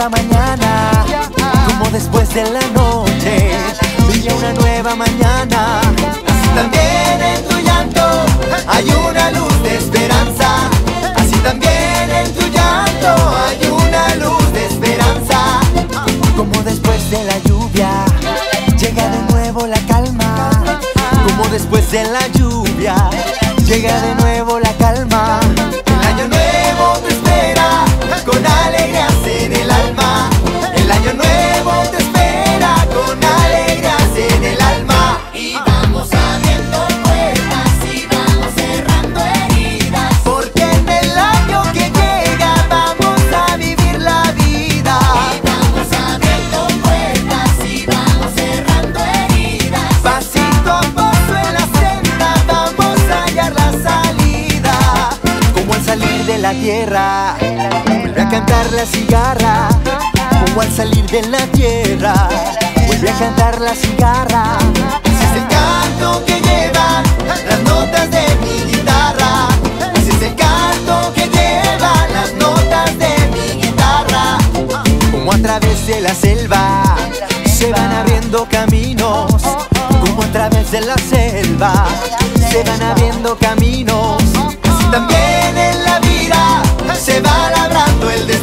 nueva mañana, como después de la noche brilla una nueva mañana. Así también en tu llanto hay una luz de esperanza. Así también en tu llanto hay una luz de esperanza. Como después de la lluvia llega de nuevo la calma. Como después de la lluvia llega de nuevo la calma. El año nuevo te espera con alegrías en el alma. El año nuevo te espera con alegrías en el alma. Y vamos abriendo puertas y vamos cerrando heridas, Porque en el año que llega vamos a vivir la vida. y vamos abriendo puertas y vamos cerrando heridas. Pasito a paso en la senda vamos a hallar la salida. Como al salir de la tierra vuelve a cantar la cigarra. Como al salir de la tierra vuelve a cantar la cigarra. Ese es el canto que llevan las notas de mi guitarra. Ese es el canto que llevan las notas de mi guitarra. Como a través de la selva se van abriendo caminos. Como a través de la selva se van abriendo caminos. Así también en la vida se va labrando el